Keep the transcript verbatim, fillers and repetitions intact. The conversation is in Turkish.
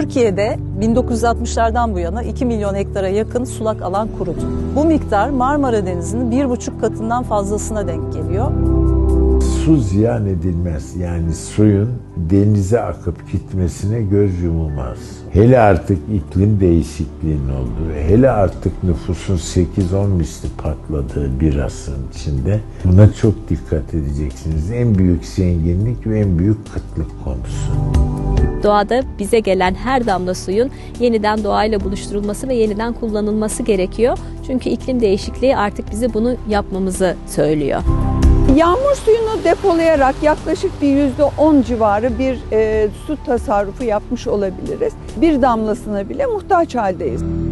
Türkiye'de bin dokuz yüz altmışlardan bu yana iki milyon hektara yakın sulak alan kurudu. Bu miktar Marmara Denizi'nin bir buçuk katından fazlasına denk geliyor. Su ziyan edilmez. Yani suyun denize akıp gitmesine göz yumulmaz. Hele artık iklim değişikliğinin olduğu, hele artık nüfusun sekiz on misli patladığı bir asrın içinde buna çok dikkat edeceksiniz. En büyük zenginlik ve en büyük kıtlık konusu. Doğada bize gelen her damla suyun yeniden doğayla buluşturulması ve yeniden kullanılması gerekiyor. Çünkü iklim değişikliği artık bize bunu yapmamızı söylüyor. Yağmur suyunu depolayarak yaklaşık bir yüzde on civarı bir e, su tasarrufu yapmış olabiliriz. Bir damlasına bile muhtaç haldeyiz.